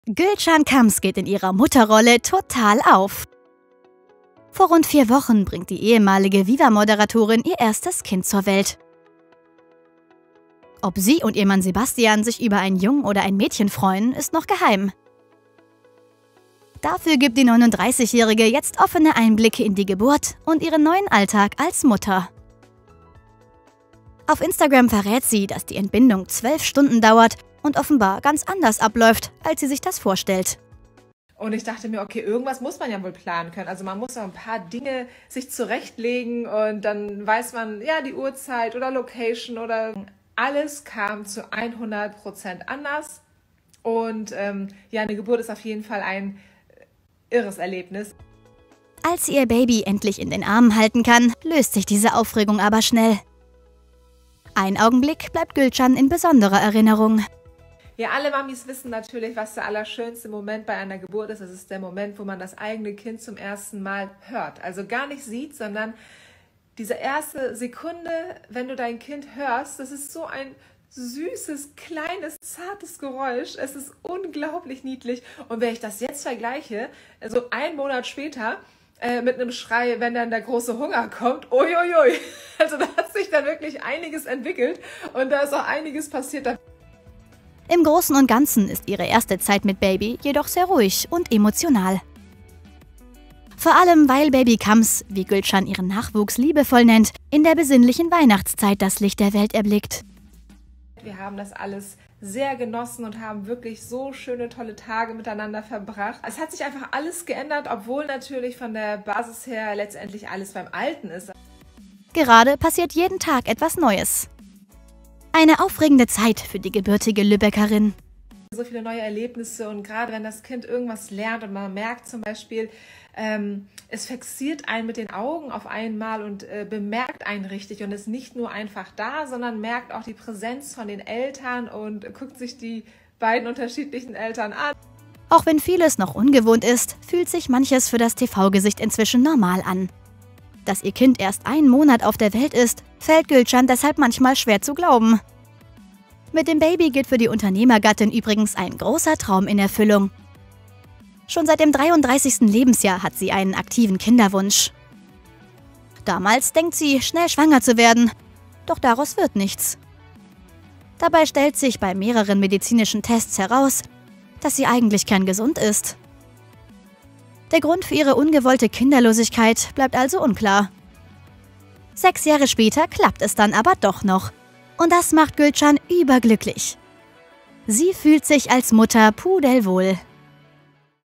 Gülcan Kams geht in ihrer Mutterrolle total auf. Vor rund 4 Wochen bringt die ehemalige Viva-Moderatorin ihr erstes Kind zur Welt. Ob sie und ihr Mann Sebastian sich über ein Jungen oder ein Mädchen freuen, ist noch geheim. Dafür gibt die 39-Jährige jetzt offene Einblicke in die Geburt und ihren neuen Alltag als Mutter. Auf Instagram verrät sie, dass die Entbindung 12 Stunden dauert und offenbar ganz anders abläuft, als sie sich das vorstellt. Und ich dachte mir, okay, irgendwas muss man ja wohl planen können. Also man muss ja ein paar Dinge sich zurechtlegen und dann weiß man, ja, die Uhrzeit oder Location oder alles kam zu 100% anders. Und ja, eine Geburt ist auf jeden Fall ein irres Erlebnis. Als sie ihr Baby endlich in den Armen halten kann, löst sich diese Aufregung aber schnell. Ein Augenblick bleibt Gülcan in besonderer Erinnerung. Ja, alle Mamis wissen natürlich, was der allerschönste Moment bei einer Geburt ist. Das ist der Moment, wo man das eigene Kind zum ersten Mal hört. Also gar nicht sieht, sondern diese erste Sekunde, wenn du dein Kind hörst, das ist so ein süßes, kleines, zartes Geräusch. Es ist unglaublich niedlich. Und wenn ich das jetzt vergleiche, also 1 Monat später, mit einem Schrei, wenn dann der große Hunger kommt, uiuiui. Also da hat sich dann wirklich einiges entwickelt und da ist auch einiges passiert. Im Großen und Ganzen ist ihre erste Zeit mit Baby jedoch sehr ruhig und emotional. Vor allem, weil Baby Kams, wie Gülcan ihren Nachwuchs liebevoll nennt, in der besinnlichen Weihnachtszeit das Licht der Welt erblickt. Wir haben das alles sehr genossen und haben wirklich so schöne, tolle Tage miteinander verbracht. Es hat sich einfach alles geändert, obwohl natürlich von der Basis her letztendlich alles beim Alten ist. Gerade passiert jeden Tag etwas Neues. Eine aufregende Zeit für die gebürtige Lübeckerin. So viele neue Erlebnisse und gerade wenn das Kind irgendwas lernt und man merkt zum Beispiel, es fixiert einen mit den Augen auf einmal und bemerkt einen richtig und ist nicht nur einfach da, sondern merkt auch die Präsenz von den Eltern und guckt sich die beiden unterschiedlichen Eltern an. Auch wenn vieles noch ungewohnt ist, fühlt sich manches für das TV-Gesicht inzwischen normal an. Dass ihr Kind erst 1 Monat auf der Welt ist, fällt Gülcan deshalb manchmal schwer zu glauben. Mit dem Baby geht für die Unternehmergattin übrigens ein großer Traum in Erfüllung. Schon seit dem 33. Lebensjahr hat sie einen aktiven Kinderwunsch. Damals denkt sie, schnell schwanger zu werden, doch daraus wird nichts. Dabei stellt sich bei mehreren medizinischen Tests heraus, dass sie eigentlich kerngesund ist. Der Grund für ihre ungewollte Kinderlosigkeit bleibt also unklar. 6 Jahre später klappt es dann aber doch noch. Und das macht Gülcan überglücklich. Sie fühlt sich als Mutter pudelwohl.